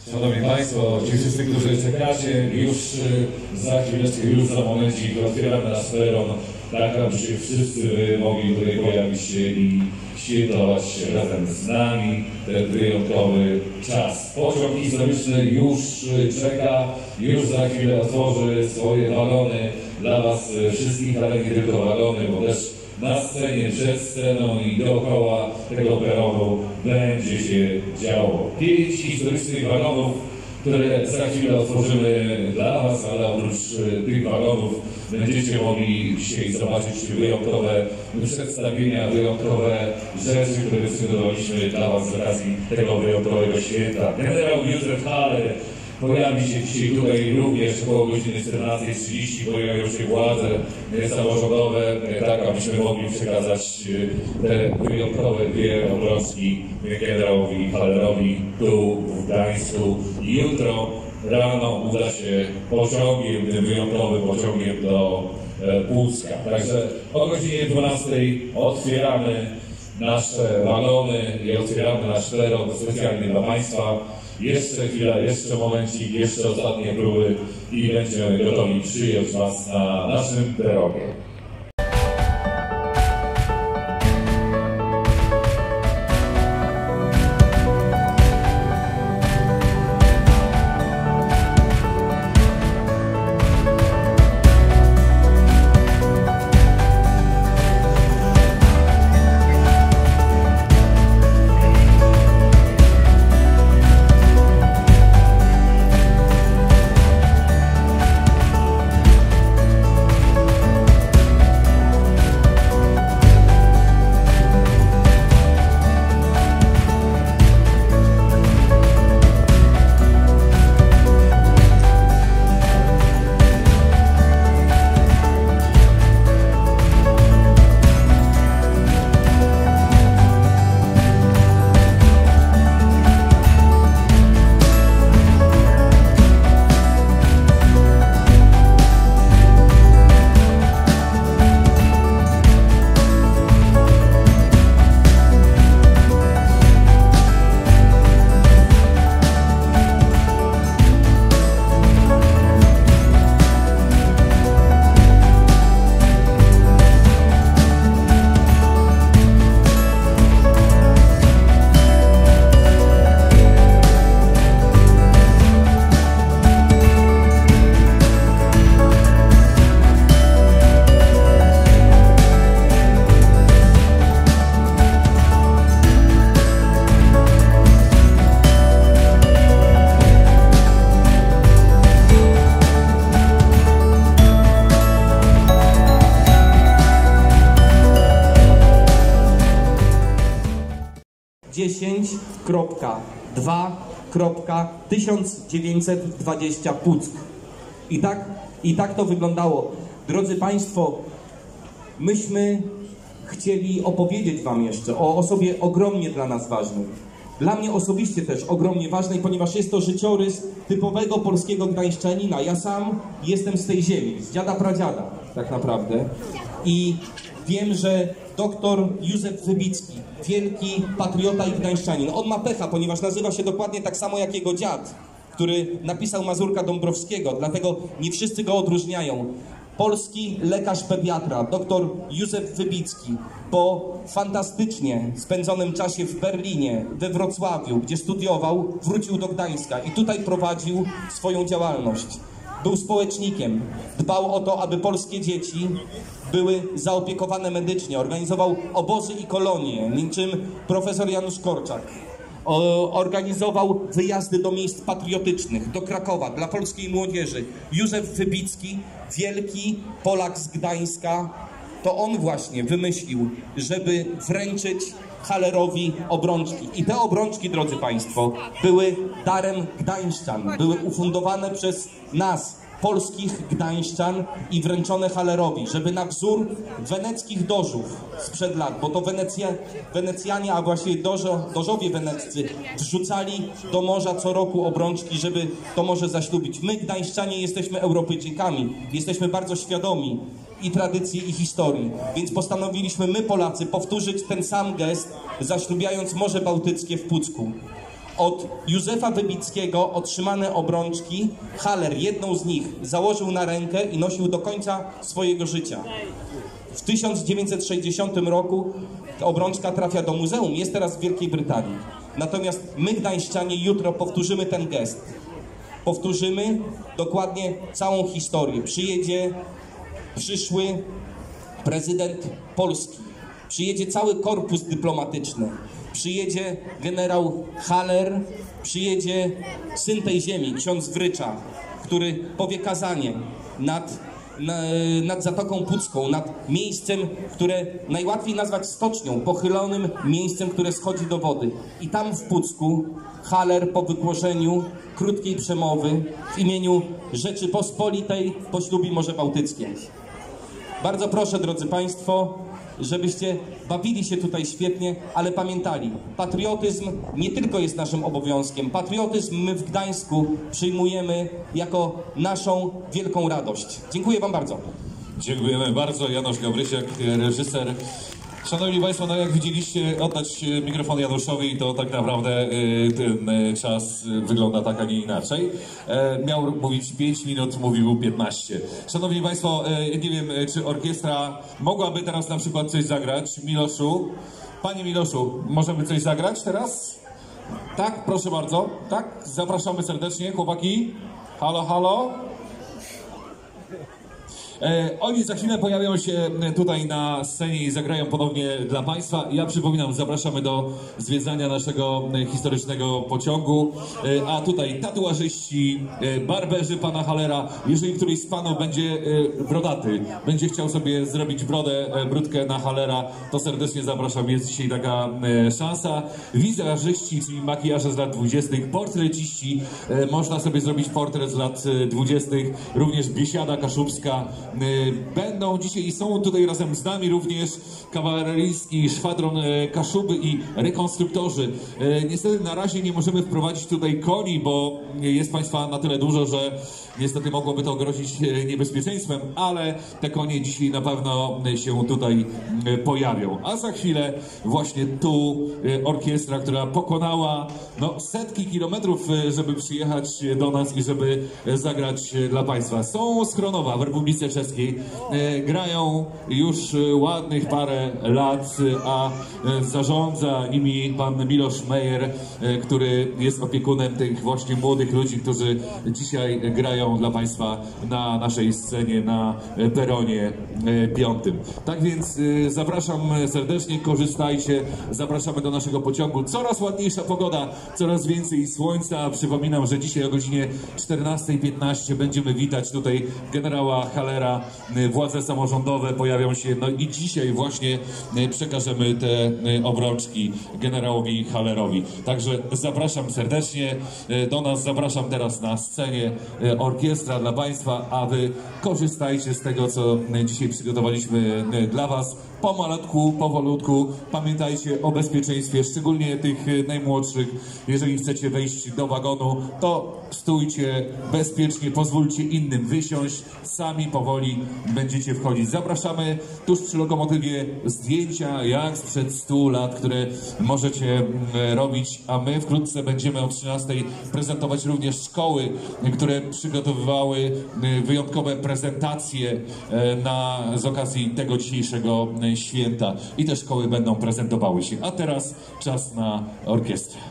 Szanowni Państwo, ci wszyscy, którzy czekacie, już za chwileczkę, już za momencik otwieramy nasz peron, tak abyście wszyscy mogli tutaj pojawić się i świętować razem z nami ten wyjątkowy czas. Pociąg historyczny już czeka, już za chwilę otworzy swoje wagony dla Was wszystkich, ale nie tylko wagony, bo też na scenie, przed sceną i dookoła tego peronu będzie się działo. 5 historycznych wagonów, które za chwilę otworzymy dla Was, ale oprócz tych wagonów będziecie mogli dzisiaj zobaczyć wyjątkowe przedstawienia, wyjątkowe rzeczy, które przygotowaliśmy dla Was z okazji tego wyjątkowego święta. Generał Józef Haller pojawi się dzisiaj tutaj również około godziny 14:30, pojawią się władze samorządowe, tak abyśmy mogli przekazać te wyjątkowe dwie obrączki generałowi Hallerowi tu w Gdańsku. Jutro rano uda się pociągiem, tym wyjątkowym pociągiem do Pucka. Także o godzinie 12:00 otwieramy nasze wagony i otwieramy nasz peron specjalnie dla Państwa. Jeszcze chwila, jeszcze momencik, jeszcze ostatnie próby i będziemy gotowi przyjąć Was na naszym peronie. .2.1920 Puck. I tak to wyglądało. Drodzy Państwo, myśmy chcieli opowiedzieć Wam jeszcze o osobie ogromnie dla nas ważnej. Dla mnie osobiście też ogromnie ważnej, ponieważ jest to życiorys typowego polskiego gdańszczanina. Ja sam jestem z tej ziemi, z dziada pradziada tak naprawdę. I wiem, że doktor Józef Wybicki, wielki patriota i gdańszczanin. On ma pecha, ponieważ nazywa się dokładnie tak samo jak jego dziad, który napisał Mazurka Dąbrowskiego, dlatego nie wszyscy go odróżniają. Polski lekarz pediatra, dr Józef Wybicki, po fantastycznie spędzonym czasie w Berlinie, we Wrocławiu, gdzie studiował, wrócił do Gdańska i tutaj prowadził swoją działalność. Był społecznikiem, dbał o to, aby polskie dzieci były zaopiekowane medycznie, organizował obozy i kolonie, niczym profesor Janusz Korczak. Organizował wyjazdy do miejsc patriotycznych, do Krakowa, dla polskiej młodzieży. Józef Wybicki, wielki Polak z Gdańska, to on właśnie wymyślił, żeby wręczyć Hallerowi obrączki. I te obrączki, drodzy Państwo, były darem gdańszczan, były ufundowane przez nas, polskich gdańszczan i wręczone Hallerowi, żeby na wzór weneckich dożów sprzed lat, bo to Wenecjanie, a właściwie dożowie weneccy wrzucali do morza co roku obrączki, żeby to morze zaślubić. My, gdańszczanie, jesteśmy Europejczykami, jesteśmy bardzo świadomi i tradycji, i historii, więc postanowiliśmy my, Polacy, powtórzyć ten sam gest, zaślubiając Morze Bałtyckie w Pucku. Od Józefa Wybickiego otrzymane obrączki Haller, jedną z nich, założył na rękę i nosił do końca swojego życia. W 1960 roku obrączka trafia do muzeum, jest teraz w Wielkiej Brytanii. Natomiast my, gdańszczanie, jutro powtórzymy ten gest. Powtórzymy dokładnie całą historię. Przyjedzie przyszły prezydent Polski. Przyjedzie cały korpus dyplomatyczny. Przyjedzie generał Haller. Przyjedzie syn tej ziemi, ksiądz Wrycza, który powie kazanie nad Zatoką Pucką, nad miejscem, które najłatwiej nazwać stocznią, pochylonym miejscem, które schodzi do wody. I tam w Pucku Haller po wygłoszeniu krótkiej przemowy w imieniu Rzeczypospolitej poślubi Morze Bałtyckie. Bardzo proszę, drodzy Państwo, żebyście bawili się tutaj świetnie, ale pamiętali, patriotyzm nie tylko jest naszym obowiązkiem. Patriotyzm my w Gdańsku przyjmujemy jako naszą wielką radość. Dziękuję Wam bardzo. Dziękujemy bardzo. Janusz Gawrysiak, reżyser. Szanowni Państwo, no jak widzieliście, oddać mikrofon Januszowi, to tak naprawdę ten czas wygląda tak, a nie inaczej. Miał mówić 5 minut, mówił 15. Szanowni Państwo, nie wiem, czy orkiestra mogłaby teraz na przykład coś zagrać. Miloszu, Panie Miloszu, możemy coś zagrać teraz? Tak, proszę bardzo. Tak, zapraszamy serdecznie, chłopaki. Halo, halo. Oni za chwilę pojawią się tutaj na scenie i zagrają ponownie dla Państwa. Ja przypominam, zapraszamy do zwiedzania naszego historycznego pociągu. A tutaj tatuażyści, barberzy pana Hallera. Jeżeli któryś z panów będzie brodaty, będzie chciał sobie zrobić brudkę na Hallera, to serdecznie zapraszam. Jest dzisiaj taka szansa. Wizażyści, czyli makijaże z lat 20., portreciści. Można sobie zrobić portret z lat 20., również Biesiada Kaszubska. Będą dzisiaj i są tutaj razem z nami również kawaleryjski szwadron Kaszuby i rekonstruktorzy. Niestety na razie nie możemy wprowadzić tutaj koni, bo jest Państwa na tyle dużo, że niestety mogłoby to grozić niebezpieczeństwem, ale te konie dzisiaj na pewno się tutaj pojawią. A za chwilę właśnie tu orkiestra, która pokonała setki kilometrów, żeby przyjechać do nas i żeby zagrać dla Państwa. Są z Chronowa w Republice Czeskiej. Grają już ładnych parę lat, a zarządza nimi pan Miloš Meyer, który jest opiekunem tych właśnie młodych ludzi, którzy dzisiaj grają dla Państwa na naszej scenie na peronie 5. Tak więc zapraszam serdecznie, korzystajcie, zapraszamy do naszego pociągu. Coraz ładniejsza pogoda, coraz więcej słońca. Przypominam, że dzisiaj o godzinie 14:15 będziemy witać tutaj generała Hallera. Władze samorządowe pojawią się, i dzisiaj właśnie przekażemy te obrączki generałowi Hallerowi. Także zapraszam serdecznie do nas, zapraszam teraz na scenie orkiestra dla Państwa, a Wy korzystajcie z tego, co dzisiaj przygotowaliśmy dla Was. Pomalutku, powolutku, pamiętajcie o bezpieczeństwie, szczególnie tych najmłodszych. Jeżeli chcecie wejść do wagonu, to stójcie bezpiecznie, pozwólcie innym wysiąść, sami powoli będziecie wchodzić. Zapraszamy tuż przy lokomotywie zdjęcia jak sprzed 100 lat, które możecie robić, a my wkrótce będziemy o 13:00 prezentować również szkoły, które przygotowywały wyjątkowe prezentacje z okazji tego dzisiejszego święta i te szkoły będą prezentowały się. A teraz czas na orkiestrę.